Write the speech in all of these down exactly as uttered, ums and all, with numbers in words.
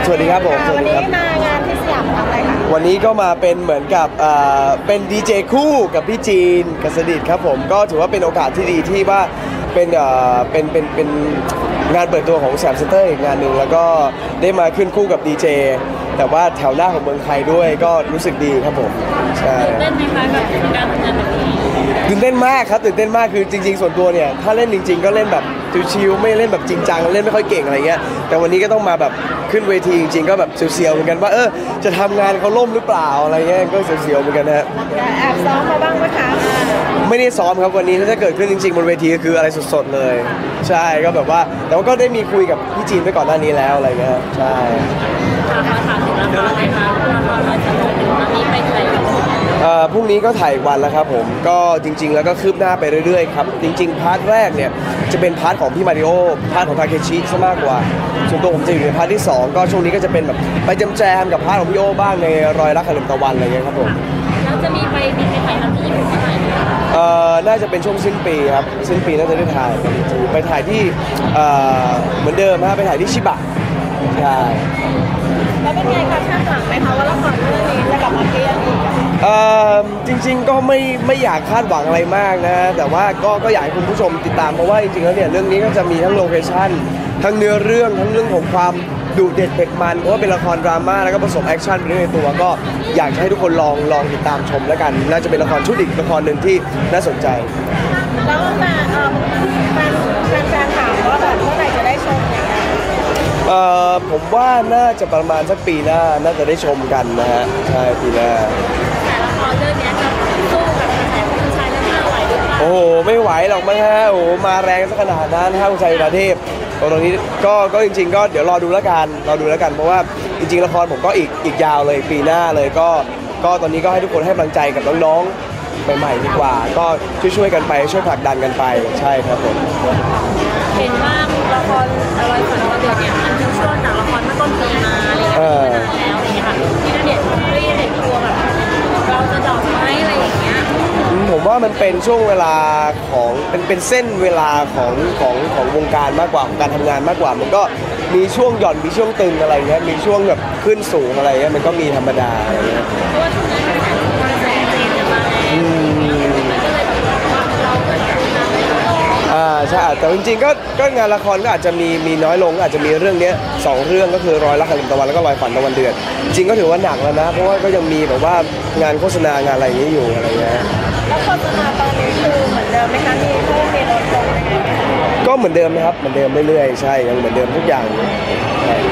สวัสดีครับผมวันนี้มางานที่สยามทำอะไรคะวันนี้ก็มาเป็นเหมือนกับอ่าเป็นดีเจคู่กับพี่จีนกษดิตครับผมก็ถือว่าเป็นโอกาสที่ดีที่ว่าเป็นเอ่อเป็นเป็นเป็นงานเปิดตัวของแซมเซ็นเตอร์อีกงานหนึ่งแล้วก็ได้มาขึ้นคู่กับดีเจแต่ว่าแถวหน้าของเมืองไทยด้วยก็รู้สึกดีครับผมใช่ตื่นเต้นไหมคะกับการทำงานแบบนี้ตื่นเต้นมากครับตื่นเต้นมากคือจริงๆส่วนตัวเนี่ยถ้าเล่นจริงๆก็เล่นแบบชิวๆไม่เล่นแบบจริงจังเล่นไม่ค่อยเก่งอะไรเงี้ยแต่วันนี้ก็ต้องมาแบบขึ้นเวทีจริงๆก็แบบเสียวๆเหมือนกันว่าเออจะทำงานเขาล่มหรือเปล่าอะไรเงี้ยก็เสียวๆเหมือนกันนะฮะแอบซ้อมมาบ้างไหมคะไม่ได้ซ้อมครับวันนี้ถ้าเกิดขึ้นจริงๆบนเวทีก็คืออะไรสดๆเลยใช่ก็แบบว่าแต่ว่าก็ได้มีคุยกับพี่จีนไปก่อนหน้านี้แล้วอะไรเงี้ยใช่ถามถามถึงละครเลยค่ะละครเราจะลงถึงวันนี้ไปถ่ายกับเอ่อพรุ่งนี้ก็ถ่ายวันแล้วครับผมก็จริงๆแล้วก็คืบหน้าไปเรื่อยๆครับจริงๆพาร์ทแรกเนี่ยจะเป็นพาร์ทของพี่มาริโอพาร์ทของทาเคชิซะมากกว่าส่วนตัวผมจะอยู่ในพาร์ทที่สองก็ช่วงนี้ก็จะเป็นแบบไปแจมๆกับพาร์ทของพี่โอบ้างในรอยรักขลุ่มตะวันอะไรเงี้ยครับผมแล้วจะมีไปบินไปถ่ายทำที่ญี่ปุ่นเมื่อไหร่เอ่อน่าจะเป็นช่วงสิ้นปีครับสิ้นปีน่าจะได้ถ่ายไปถ่ายที่เอ่อเหมือนเดิมฮะไปถ่ายที่ชิบะใช่แล้วเป็นไงคะคาดหวังไหมคะว่าละครเรื่องนี้จะกลับมาเกี่ยงอีกเอ่อจริงๆก็ไม่ไม่อยากคาดหวังอะไรมากนะแต่ว่าก็ก็อยากให้คุณผู้ชมติดตามเพราะว่าจริงๆแล้วเนี่ยเรื่องนี้ก็จะมีทั้งโลเคชั่นทั้งเนื้อเรื่องทั้งเรื่องของความดุเด็ดเผ็ดมันเพราะว่าเป็นละครดราม่าแล้วก็ผสมแอคชั่นไปด้วยในตัวก็อยากให้ทุกคนลองลองติดตามชมแล้วกันน่าจะเป็นละครชุดอีกละครหนึ่งที่น่าสนใจแล้วมาเอ่อแฟนแฟนถามว่าแบบเมื่อไหร่จะได้ชมอย่างเงี้ยเอ่อผมว่าน่าจะประมาณสักปีหน้าน่าจะได้ชมกันนะฮะใช่ปีหน้าแต่ละครเรื่องนี้จะสู้กับกระแสผู้ชายเรื่องนี้ไหวหรือเปล่าโอ้โหไม่ไหวหรอกมั้งฮะโอ้โหมาแรงสักขนาดนั้นถ้าคุณชัยประเทศตรงนี้ก็ก็จริงๆก็เดี๋ยวรอดูแล้วกันรอดูแล้วกันเพราะว่าจริงๆละครผมก็อีกอีกยาวเลยปีหน้าเลยก็ก็ตอนนี้ก็ให้ทุกคนให้กำลังใจกับน้องๆใหม่ๆดีกว่าก็ช่วยๆกันไปช่วยผลักดันกันไปใช่ครับผมเห็นว่าละครอะไรฝันวันเดือนเนี่ยมันเป็นช่วงจากละครเมื่อต้นปีมาอะไรอย่างเงี้ยมานานแล้วอะไรอย่างเงี้ยค่ะที่ณเดชน์ไม่ได้เห็นตัวแบบเราจะดอกไม้อะไรอย่างเงี้ยผมว่ามันเป็นช่วงเวลาของเป็นเป็นเส้นเวลาของของของวงการมากกว่าของการทำงานมากกว่ามันก็มีช่วงหย่อนมีช่วงตึงอะไรเงี้ยมีช่วงแบบขึ้นสูงอะไรเงี้ยมันก็มีธรรมดาอะไรเงี้ยเพราะว่าช่วงนั้นกระแสกระแสเจนจะมาแรงมันก็เลยแบบว่าเราเกิดขึ้นมาเลยอ่าใช่แต่จริงๆก็ก็งานละครก็อาจจะมีมีน้อยลงอาจจะมีเรื่องนี้สองเรื่องก็คือรอยรักขลุ่มตะวันแล้วก็รอยฝันตะวันเดือนจริงก็ถือว่าหนักแล้วนะเพราะว่าก็ยังมีแบบว่างานโฆษณางานอะไรอย่างนี้อยู่อะไรเงี้ยแล้วโฆษณาตอนนี้คือเหมือนเดิมไหมคะมีเพิ่มมีลดลงยังไงไหมก็เหมือนเดิมนะครับเหมือนเดิมเรื่อยๆใช่ยังเหมือนเดิมทุกอย่างใช่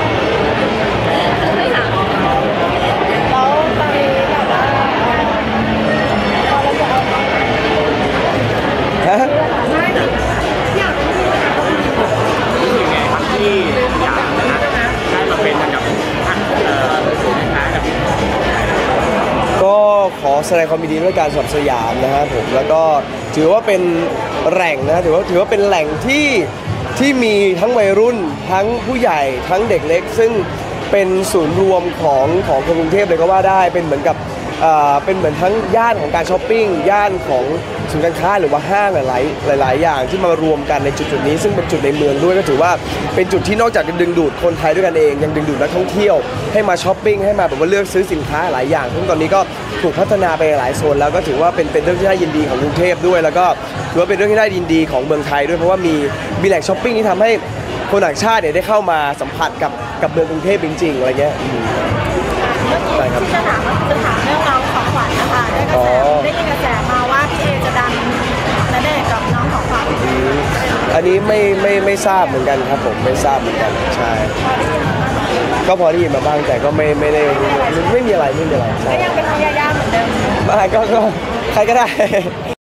ไม่ถามแล้วตอนนี้แบบว่าพอเราจะเอาฮะที่อยากนะได้มาเป็นกับท่านเอ่อกับก็ขอแสดงความยินดีด้วยการสอบสยามนะครับผมแล้วก็ถือว่าเป็นแหล่งนะถือว่าถือว่าเป็นแหล่งที่ที่มีทั้งวัยรุ่นทั้งผู้ใหญ่ทั้งเด็กเล็กซึ่งเป็นศูนย์รวมของของกรุงเทพเลยก็ว่าได้เป็นเหมือนกับเป็นเหมือนทั้งย่านของการช้อปปิ้งย่านของศูนย์การค้าหรือว่าห้างหลายๆหลายๆอย่างที่มารวมกันในจุดๆนี้ซึ่งเป็นจุดในเมืองด้วยก็ถือว่าเป็นจุดที่นอกจากจะดึงดูดคนไทยด้วยกันเองยังดึงดูดนักท่องเที่ยวให้มาช้อปปิ้งให้มาแบบว่าเลือกซื้อสินค้าหลายอย่างซึ่งตอนนี้ก็ถูกพัฒนาไปหลายโซนแล้วก็ถือว่าเป็นเป็นเรื่องที่น่ายินดีของกรุงเทพด้วยแล้วก็ถือว่าเป็นเรื่องที่น่ายินดีของเมืองไทยด้วยเพราะว่ามีมีแหล่งช้อปปิ้งที่ทำให้คนต่างชาติเนี่ยได้เข้ามาสัมผัสกับกับเมืองกรุงเทพจริงๆอะไรเงี้ยใช่ครับที่จะถามจะถามเรื่องน้องของขวัญนะคะได้กระแสได้ยินกระแสมาว่าพี่เอจะดังณเดชน์กับน้องของขวัญอันนี้ไม่ไม่ไม่ทราบเหมือนกันครับผมไม่ทราบเหมือนกันใช่ก็พอได้ยินมาบ้างแต่ก็ไม่ไม่ได้ไม่มีอะไรไม่มีอะไรก็ยังเป็นพี่ยาย่าเหมือนเดิมไม่ก็ก็ใครก็ได้